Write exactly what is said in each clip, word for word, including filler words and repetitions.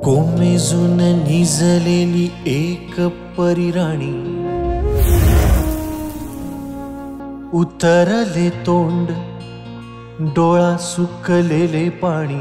कोमेजून निजलेली एक परिराणी, उतरले तोंड डोळा सुकलेले पाणी।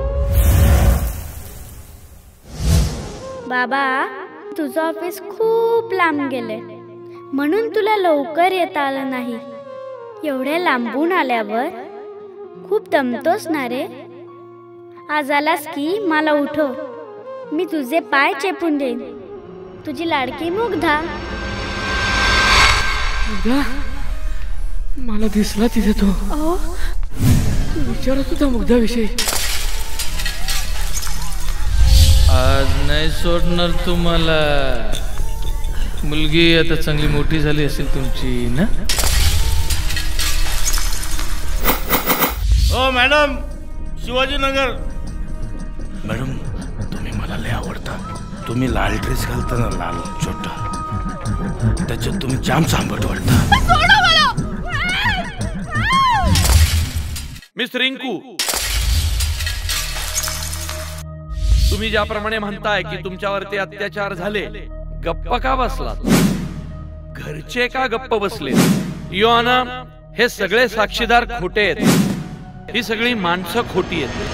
बाबा, तुझं ऑफिस खूप लांब गेले म्हणून तुला लवकर येता आलं नाही। एवढ्या लांबून आल्यावर खूप दमतोस ना रे। आज आलास की मला उठव, मी तुझे पाय चेपून देईन। तुझी लाडकी मुग्धा। मुग्धा, मला दिसला तिथे तो। अहो, विचारत होता मुग्धाविषयी। आज नाही सोडणार तुम्हाला। मुलगी आता चांगली मोठी झाली असेल तुमची ना? ओ मॅडम, शिवाजीनगर। मॅडम, तुम्ही मला लय आवडता। तुम्ही लाल ड्रेस घालता ना, लाल छोटा, त्याच्यात तुम्ही जाम चांबट वाटता। मिस रिंकू, तुम्ही ज्याप्रमाणे म्हणताय की तुमच्यावरती अत्याचार झाले, गप्प का बसलात? घरचे का गप्प बसले? योना, हे सगळे साक्षीदार खोटे आहेत। ही सगळी माणसं खोटी आहेत।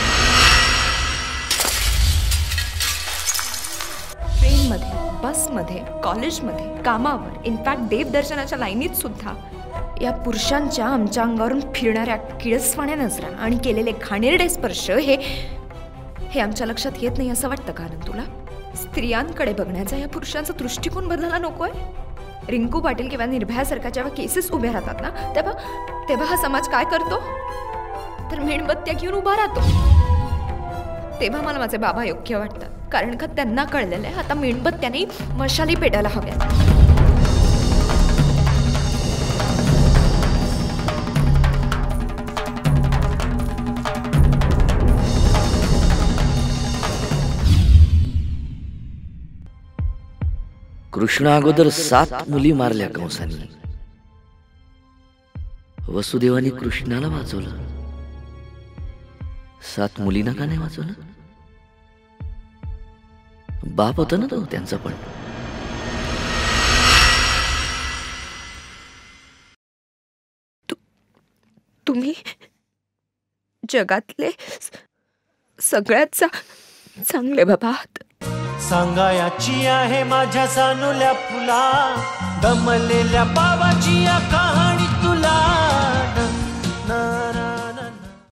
ट्रेनमध्ये, बसमध्ये, कॉलेजमध्ये, कामावर, इनफॅक्ट देवदर्शनाच्या लाईनीत सुद्धा या पुरुषांच्या आमच्या अंगावरून फिरणाऱ्या किळसवाण्या नजरा आणि केलेले घाणेरडे स्पर्श हे हे आमच्या लक्षात येत नाही असं वाटतं का आनंद तुला? स्त्रियांकडे बघण्याचा या पुरुषांचा दृष्टिकोन बदलायला नकोय? रिंकू पाटील किंवा निर्भयासारख्या जेव्हा केसेस उभ्या राहतात ना, तेव्हा तेव्हा हा समाज काय करतो? तर मेणबत्त्या घेऊन उभा राहतो। तेव्हा मला माझे बाबा योग्य वाटतात, कारण का त्यांना कळलेलं आहे आता मेणबत्त्याने मशाली पेटायला हव्यात। कृष्ण अगोदर सात मुली मारल्या कंसानी। वसुदेवानी कृष्णाला वाचवलं, सात मुलींना का नाही वाचवलं? बाप होता ना तो त्यांचा पण। तुम्ही जगातले सगळ्यात चांगले बाबा आहात। सांगायाची आहे माझ्या सानुल्या फुला, दमलेल्या बाबाची कहाणी।